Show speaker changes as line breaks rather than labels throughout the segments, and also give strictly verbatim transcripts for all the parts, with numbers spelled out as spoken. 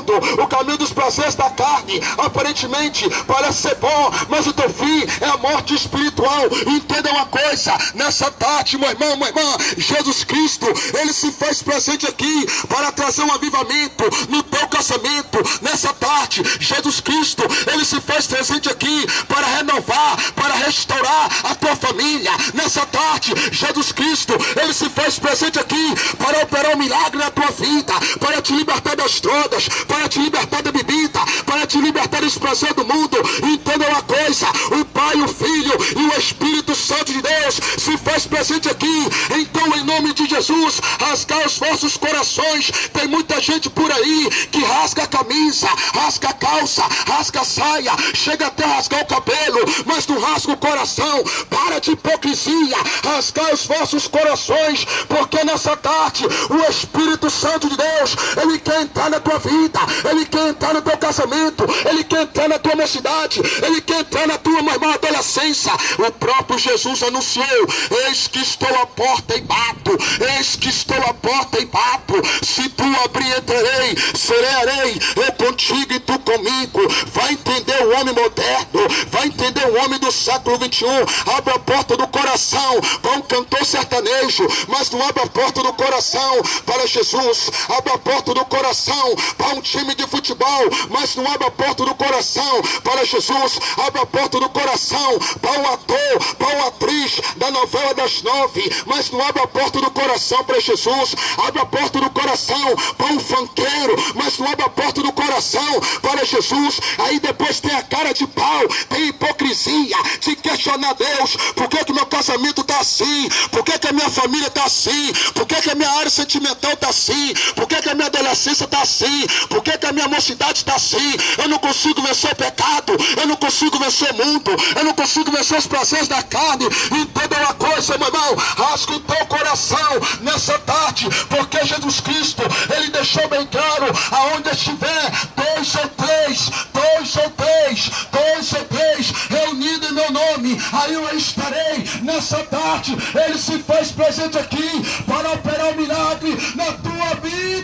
mundo, o caminho dos prazeres da carne. Aparentemente parece ser bom, mas o teu fim é a morte espiritual. Entenda uma coisa, nessa tarde, meu irmão, minha irmã, Jesus Cristo, Ele se fez presente aqui para trazer um avivamento no teu casamento. Nessa tarde, Jesus Cristo, Ele se fez presente aqui para renovar, para restaurar a tua família. Nessa tarde, Jesus Cristo, Ele se fez presente aqui para operar um milagre na tua vida, para te libertar das drogas, para te libertar da bebida, para te libertar desse prazer do mundo. Entenda uma coisa, o Pai, o Filho e o Espírito Santo de Deus se faz presente aqui. Então, em nome de Jesus, rasgar os vossos corações. Tem muita gente por aí que rasga a camisa, rasga a calça, rasga a saia, chega até a rasgar o cabelo, mas não rasga o coração. Para de hipocrisia, rasgar os vossos corações, porque nessa tarde o Espírito Santo de Deus, Ele quer entrar na tua vida, Ele quer entrar no teu casamento, Ele quer entrar na tua mocidade, Ele quer entrar na tua, meu irmão, adolescência. O próprio Jesus anunciou: eis que estou à porta e bato, eis que estou à porta e bato. Se tu abrir, entrarei, serei eu contigo e tu comigo. Vai entender o homem moderno, vai entender o homem do século vinte e um. Abre a porta do coração para um cantor sertanejo, mas não abre a porta do coração para Jesus. Abre a porta do coração para um time de futebol, mas não abre a porta do coração para Jesus. Abre a porta do coração para um ator, para uma atriz da novela das nove, mas não abre a porta do coração para Jesus. Abre a porta do coração para um funkeiro, mas não abre a porta do coração para Jesus. Aí depois tem a cara de pau, tem hipocrisia de questionar Deus: por que que meu casamento está assim? Por que que a minha família está assim? Por que que a minha área sentimental está assim? Por que que a minha adolescência está assim? Por que que a minha mocidade está assim? Eu não consigo vencer o pecado, eu não consigo vencer o mundo, eu não consigo vencer os prazeres da carne. Entenda uma coisa, meu irmão, rasga o teu coração nessa tarde, porque Jesus Cristo, Ele deixou bem claro: aonde estiver dois ou três, dois ou três, dois ou três reunidos em meu nome, aí eu estarei. Nessa tarde, Ele se fez presente aqui para operar um milagre na tua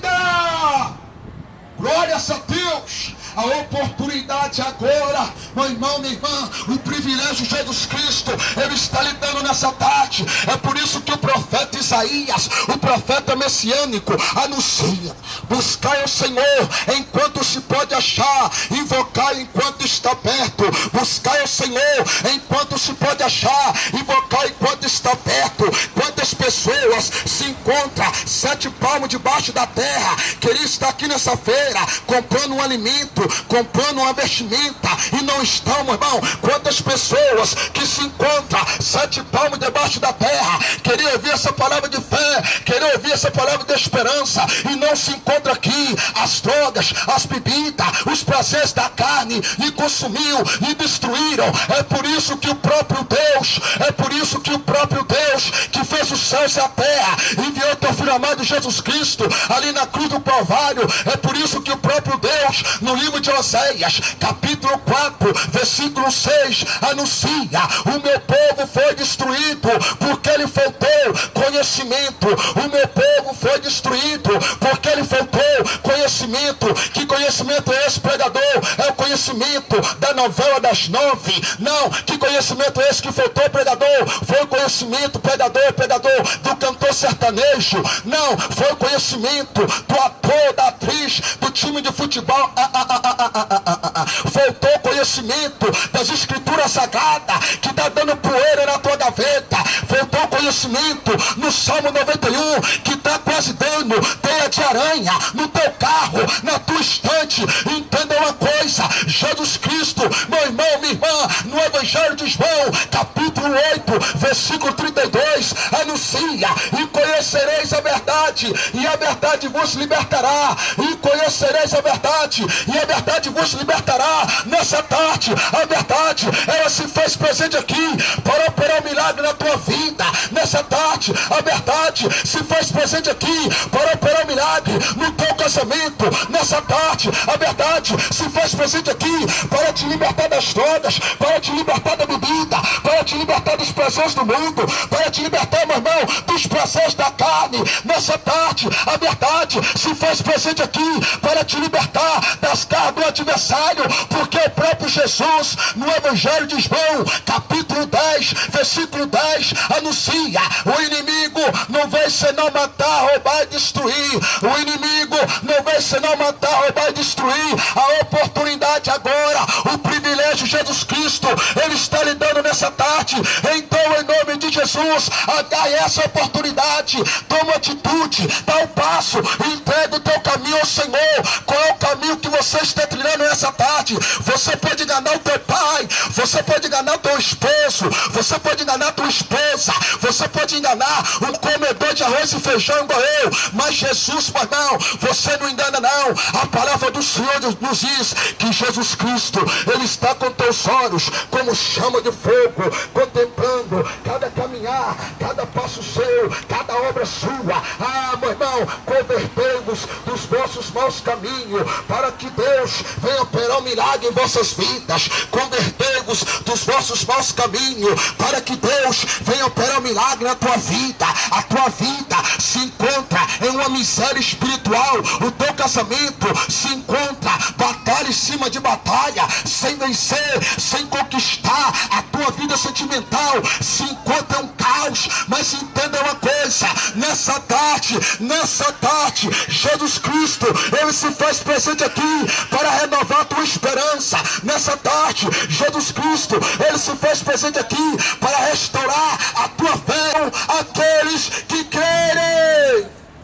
vida. Glórias a Deus. A oportunidade agora, meu irmão, minha irmã, o privilégio de Jesus Cristo, Ele está lhe dando nessa tarde. É por isso que o profeta Isaías, o profeta messiânico, anuncia: buscai o Senhor enquanto se pode achar, invocai enquanto está perto. Buscai o Senhor enquanto se pode achar, invocai enquanto está perto. Quantas pessoas se encontram sete palmos debaixo da terra, queriam estar aqui nessa feira comprando um alimento, comprando uma vestimenta, e não estão, meu irmão. Quantas pessoas que se encontram sete palmos debaixo da terra, queriam ouvir essa palavra de fé, queriam ouvir essa palavra de esperança, e não se encontra aqui. As drogas, as bebidas, os prazeres da carne e consumiu e destruíram. É por isso que o próprio Deus, é por isso que o próprio Deus, que fez os céus e a terra, enviou teu filho amado Jesus Cristo ali na cruz do Calvário. É por isso que o próprio Deus, no livro de Oséias, capítulo quatro, versículo seis, anuncia: o meu povo foi destruído porque lhe faltou conhecimento. O meu povo foi destruído porque lhe faltou conhecimento. Que conhecimento é esse, pregador? É o conhecimento da novela das nove. Não, que conhecimento é esse que faltou, pregador? Foi o conhecimento, pregador, pregador, do cantor sertanejo. Não, foi o conhecimento do ator, da atriz, do time de futebol. Ah, ah, ah, ah, ah, ah, ah, ah. Faltou conhecimento das escrituras sagradas, que está dando poeira na tua gaveta. Faltou conhecimento no Salmo noventa e um, que está quase dando teia de aranha no teu carro, na tua estante. Entenda uma coisa: Jesus Cristo, meu irmão, minha irmã, no Evangelho de João, capítulo oito, versículo trinta e dois, anuncia: e conhecereis a verdade, e a verdade vos libertará. E conhecereis a verdade, e a verdade vos libertará. Nessa tarde, a verdade, ela se fez presente aqui para operar um milagre na tua vida. Nessa tarde, a verdade se fez presente aqui para operar um milagre no teu casamento. Nessa tarde, a verdade se fez presente aqui para te libertar das drogas, para te libertar da bebida, para te libertar dos prazeres prazeres do mundo, para te libertar, meu irmão, dos prazeres da carne. Nessa tarde, a verdade se faz presente aqui para te libertar das garras do adversário, porque o próprio Jesus, no Evangelho de João, capítulo dez, versículo dez, anuncia: o inimigo não veio senão matar, roubar e destruir. O inimigo não veio senão matar, roubar e destruir. A oportunidade agora, o privilégio de Jesus Cristo, Ele está lhe dando nessa tarde. Então, em nome de Jesus, agarre essa oportunidade, toma atitude, dá um passo, entrega o teu caminho ao Senhor. Qual é o caminho que você está trilhando nessa tarde? Você pode enganar o teu pai, você pode enganar o teu esposo, você pode enganar a tua esposa, você pode enganar um comedor de arroz e feijão igual eu, mas Jesus, mas não, você não engana não. A palavra do Senhor nos diz que Jesus Cristo, Ele está com teus olhos como chama de fogo, contemplando cada caminhar, cada passo seu, cada obra sua. Ah, meu irmão, convertei-vos dos vossos maus caminhos, para que Deus venha operar um milagre em vossas vidas. Convertei-vos dos vossos maus caminhos, para que Deus venha operar um milagre na tua vida. A tua vida se encontra em uma miséria espiritual, o teu casamento se encontra batalha em cima de batalha, sem vencer, sem conquistar. A tua vida sentimental se encontra um caos. Mas entenda uma coisa, nessa tarde, nessa tarde, Jesus Cristo, Ele se faz presente aqui para renovar a tua esperança. Nessa tarde, Jesus Cristo, Ele se faz presente aqui para restaurar a tua fé. Aqueles que crerem,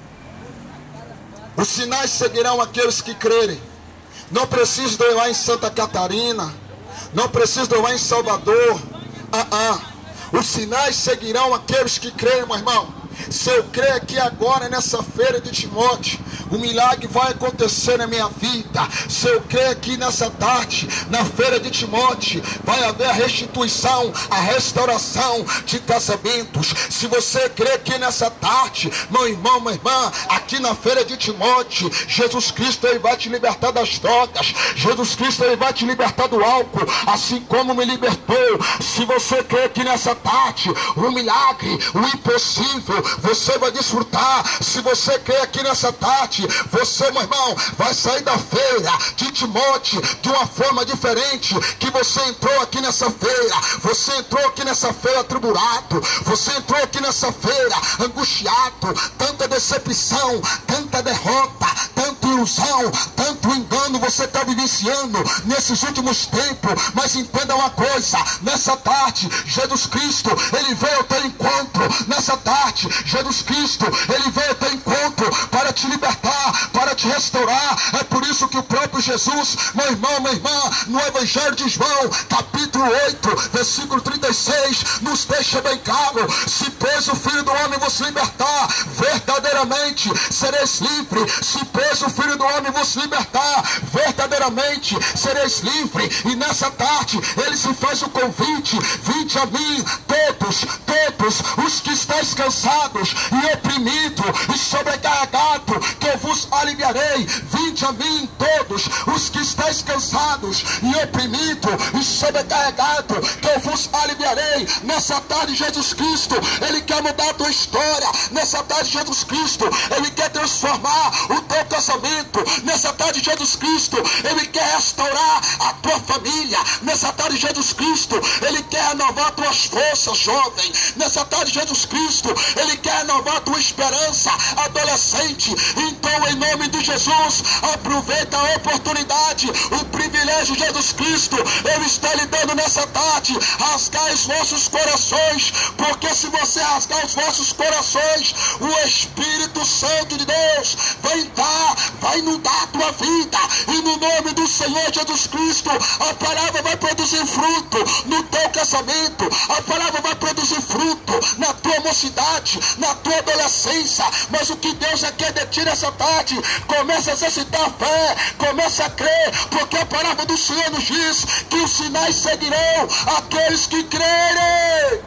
os sinais seguirão aqueles que crerem. Não preciso de ir lá em Santa Catarina, não preciso de ir lá em Salvador. Ah, ah. Os sinais seguirão aqueles que creem, meu irmão. Se eu crer aqui agora nessa feira de Timóteo, o milagre vai acontecer na minha vida. Se eu crer aqui nessa tarde, na feira de Timóteo, vai haver a restituição, a restauração de casamentos. Se você crer aqui nessa tarde, meu irmão, minha irmã, aqui na feira de Timóteo, Jesus Cristo, Ele vai te libertar das drogas. Jesus Cristo, Ele vai te libertar do álcool, assim como me libertou. Se você crer aqui nessa tarde, o milagre, o impossível, você vai desfrutar. Se você crer aqui nessa tarde, você, meu irmão, vai sair da feira de Timóteo de uma forma diferente. Que você entrou aqui nessa feira, você entrou aqui nessa feira atribulado, você entrou aqui nessa feira angustiado. Tanta decepção, tanta derrota, tanta ilusão, tanto engano você está vivenciando nesses últimos tempos. Mas entenda uma coisa, nessa tarde, Jesus Cristo, Ele veio ao teu encontro. Nessa tarde, Jesus Cristo, Ele veio ao teu encontro para te libertar, para te restaurar. É por isso que o próprio Jesus, meu irmão, minha irmã, no Evangelho de João, capítulo oito, versículo trinta e seis, nos deixa bem claro: se pois o Filho do Homem vos libertar, verdadeiramente sereis livres. Se pois o Filho do Homem vos libertar, verdadeiramente sereis livres. E nessa tarde, Ele se faz o convite: vinde a mim, todos, todos os que estáis cansados e oprimidos e sobrecarregados, que eu vos aliviarei. Vinde a mim, todos os que estáis cansados e oprimidos e sobrecarregados, que eu vos aliviarei. Nessa tarde, Jesus Cristo, Ele quer mudar a tua história. Nessa tarde, Jesus Cristo, Ele quer transformar o teu casamento. Nessa tarde, Jesus Cristo, Ele quer restaurar a tua família. Nessa tarde, Jesus Cristo, Ele quer renovar tuas forças, jovem. Nessa tarde, Jesus Cristo, Ele quer renovar a tua esperança, adolescente. Então, em nome de Jesus, aproveita a oportunidade, o privilégio de Jesus Cristo, Ele está lhe dando nessa tarde. Rasgai os vossos corações, porque se você rasgar os vossos corações, o Espírito Santo de Deus vai entrar, vai inundar a tua vida. E no nome do Senhor Jesus Cristo, a palavra vai produzir fruto no teu casamento, a palavra vai produzir fruto na tua mocidade, na tua adolescência. Mas o que Deus já quer de ti nessa tarde, começa a exercitar a fé, começa a crer, porque a palavra do Senhor nos diz que os sinais seguirão aqueles que crerem.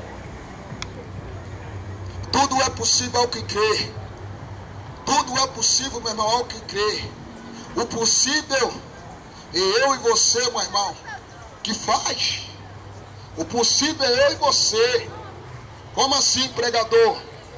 Tudo é possível ao que crê. Tudo é possível, meu irmão, ao que crê. O possível é eu e você, meu irmão, que faz. O possível é eu e você. Como assim, pregador?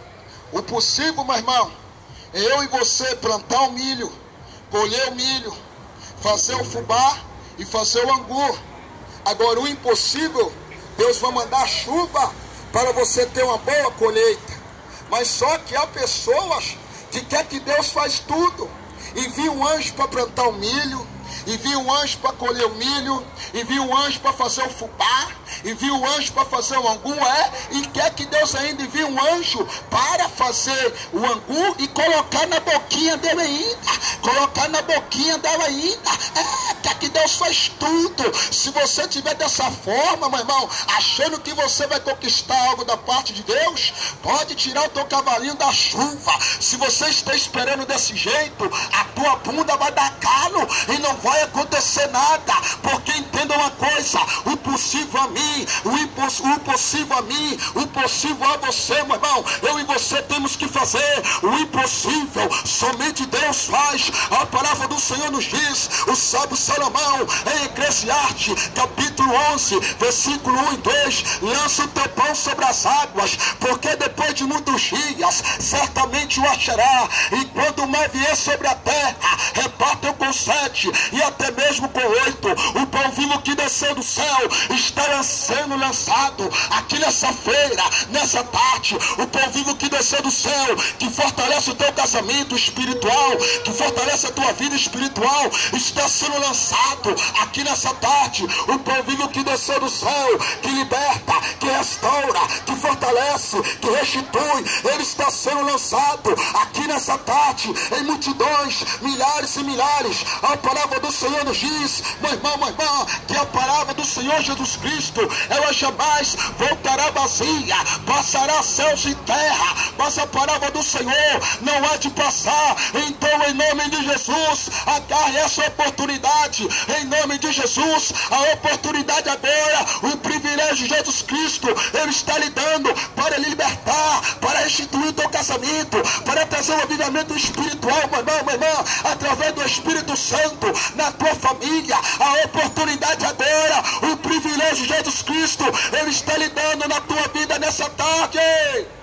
O possível, meu irmão, é eu e você plantar o milho, colher o milho, fazer o fubá e fazer o angu. Agora o impossível, Deus vai mandar chuva para você ter uma boa colheita. Mas só que há pessoas que quer que Deus faz tudo. Envia um anjo para plantar o milho, envia um anjo para colher o milho, envia um anjo para fazer o fubá, envia um anjo para fazer o angu, é, e quer que Deus ainda envie um anjo para fazer o angu e colocar na boquinha dele ainda, colocar na boquinha dela ainda, é, quer que Deus faz tudo. Se você tiver dessa forma, meu irmão, achando que você vai conquistar algo da parte de Deus, pode tirar o teu cavalinho da chuva. Se você está esperando desse jeito, a tua bunda vai dar calo e não vai acontecer nada, porque entenda uma coisa, o possível a mim, o, imposs, o impossível a mim, o possível a você, meu irmão, eu e você temos que fazer o impossível, somente Deus faz. A palavra do Senhor nos diz, o sábio Salomão, em Eclesiastes, capítulo onze, versículo um e dois, lança o teu pão sobre as águas, porque depois de muitos dias, certamente o achará, e quando o mar vier sobre a terra, reparte-o com sete, e até mesmo com oito, o pão vivo que desceu do céu, está sendo lançado aqui nessa feira, nessa tarde, o pão vivo que desceu do céu, que fortalece o teu casamento espiritual, que fortalece a tua vida espiritual, está sendo lançado aqui nessa tarde, o pão vivo que desceu do céu, que liberta, que restaura, que fortalece, que restitui, ele está sendo lançado aqui nessa tarde, em multidões, milhares e milhares. A palavra do Senhor nos diz, meu irmão, meu irmão, que a palavra do Senhor Jesus Cristo, ela jamais voltará vazia, passará céus e terra, mas a palavra do Senhor não há de passar. Então, em nome de Jesus, agarre essa oportunidade, em nome de Jesus, a oportunidade agora, o privilégio de Jesus Cristo, ele está lhe dando para lhe libertar, para restituir o teu casamento, para trazer um avivamento espiritual, meu irmão, meu irmão, através do Espírito Santo, na tua família. A oportunidade agora, o privilégio de Jesus Cristo, ele está lhe dando na tua vida nessa tarde.